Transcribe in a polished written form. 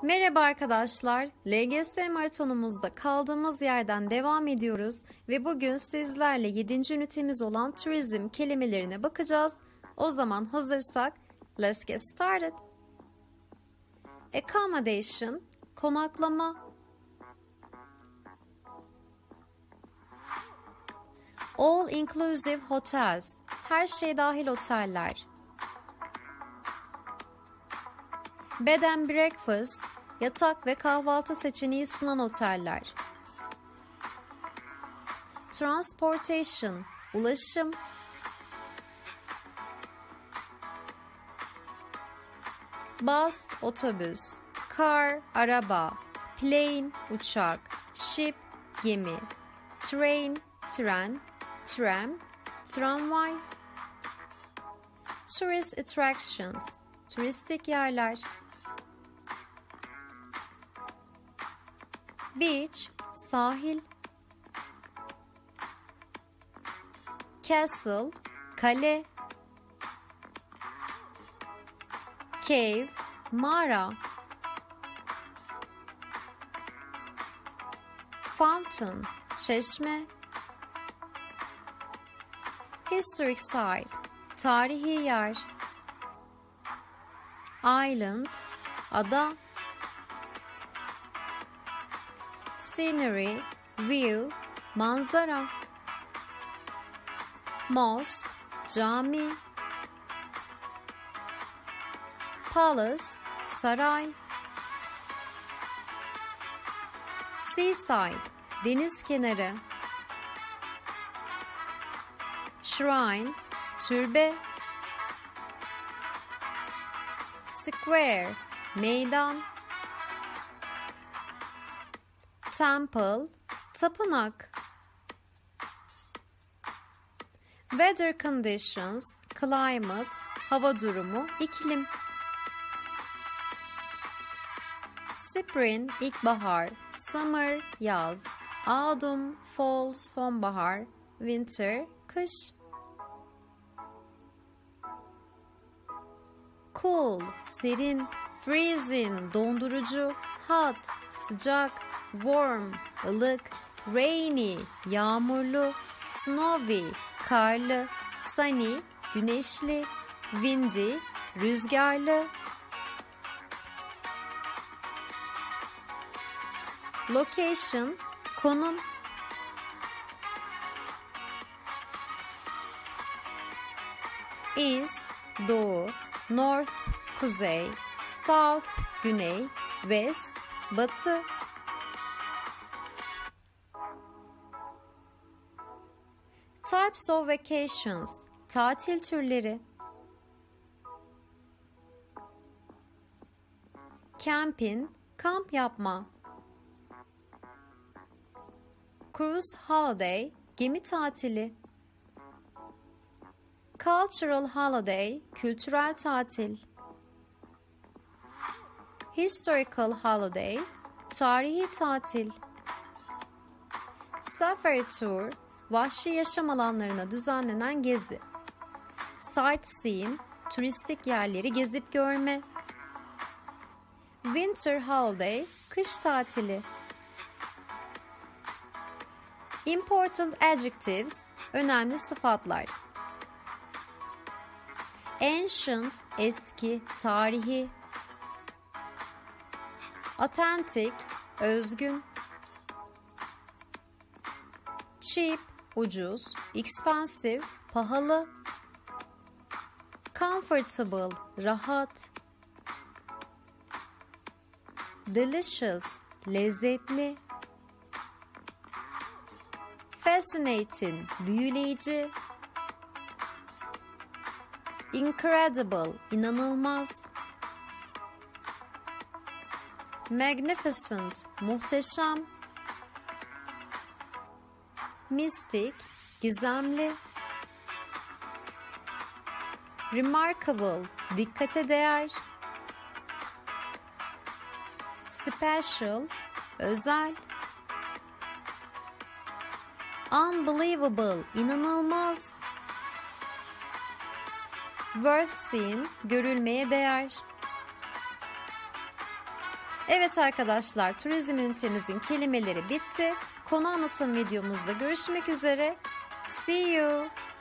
Merhaba arkadaşlar, LGS maratonumuzda kaldığımız yerden devam ediyoruz ve bugün sizlerle 7. ünitemiz olan turizm kelimelerine bakacağız. O zaman hazırsak, let's get started. Accommodation, konaklama. All inclusive hotels, her şey dahil oteller. Bed and breakfast, yatak ve kahvaltı seçeneği sunan oteller. Transportation, ulaşım. Bus, otobüs. Car, araba. Plane, uçak. Ship, gemi. Train, tren. Tram, tramvay. Tourist attractions, turistik yerler. Beach, sahil. Castle, kale. Cave, mağara. Fountain, çeşme. Historic site, tarihi yer. Island, ada. Scenery, view, manzara. Mosque, cami. Palace, saray. Seaside, deniz kenarı. Shrine, türbe. Square, meydan. Temple, tapınak. Weather conditions, climate, hava durumu, iklim. Spring, ilkbahar. Summer, yaz. Autumn, fall, sonbahar. Winter, kış. Cool, serin. Freezing, dondurucu. Hot, sıcak. Warm, ılık. Rainy, yağmurlu. Snowy, karlı. Sunny, güneşli. Windy, rüzgarlı. Location, konum. East, doğu. North, kuzey. South, güney. West, batı. Types of vacations, tatil türleri. Camping, kamp yapma. Cruise holiday, gemi tatili. Cultural holiday, kültürel tatil. Historical holiday, tarihi tatil. Safari tour, vahşi yaşam alanlarına düzenlenen gezi. Sightseeing, turistik yerleri gezip görme. Winter holiday, kış tatili. Important adjectives, önemli sıfatlar. Ancient, eski, tarihi. Authentic, özgün. Cheap, ucuz. Expensive, pahalı. Comfortable, rahat. Delicious, lezzetli. Fascinating, büyüleyici. Incredible, inanılmaz. Magnificent, muhteşem. Mystic, gizemli. Remarkable, dikkate değer. Special, özel. Unbelievable, inanılmaz. Worth seeing, görülmeye değer. Evet arkadaşlar, turizm ünitemizin kelimeleri bitti. Konu anlatım videomuzda görüşmek üzere. See you.